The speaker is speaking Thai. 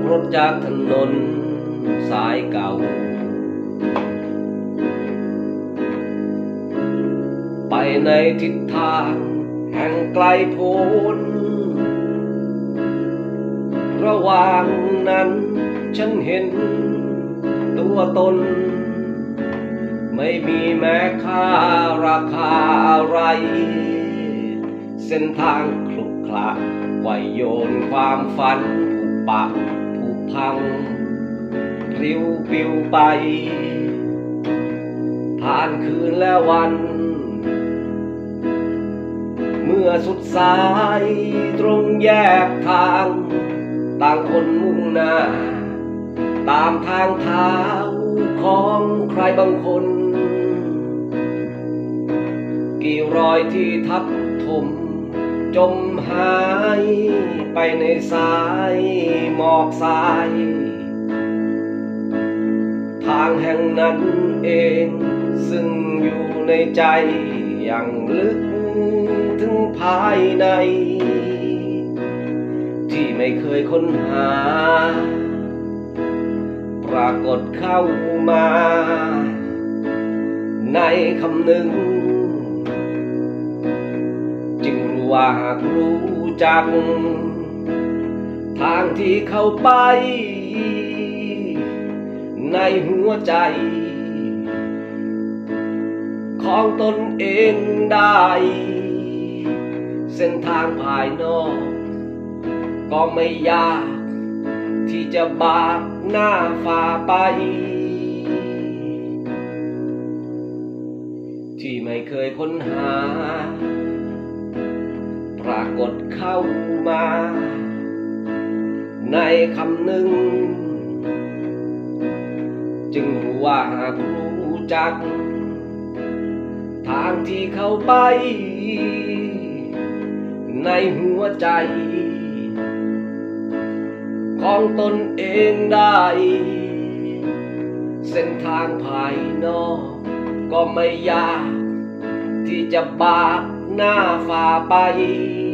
รถจากถนนสายเก่าไปในทิศทางแห่งไกลโพ้นระหว่างนั้นฉันเห็นตัวตนไม่มีแม้ค่าราคาอะไรเส้นทางขรุขระไวยโยนความฝันผุปะผุพังปลิวปิวไปผ่านคืนและวันเมื่อสุดสายตรงแยกทางต่างคนมุ่งหน้าตามทางเท้าของใครบางคนกี่รอยที่ทับถมจมหายไปในสายหมอกสายทางแห่งนั้นเองซึ่งอยู่ในใจอย่างลึกถึงภายในที่ไม่เคยค้นหาปรากฏเข้ามาในคำหนึ่งจึงรู้ว่าหากรู้จักทางที่เข้าไปในหัวใจของตนเองได้เส้นทางภายนอกก็ไม่ยากที่จะบากหน้าฝ่าไปที่ไม่เคยค้นหาปรากฏเข้ามาในคำหนึ่งจึงรู้ว่าหากรู้จักทางที่เข้าไปในหัวใจของตนเองได้เส้นทางภายนอกก็ไม่ยากที่จะบากหน้าฝ่าไป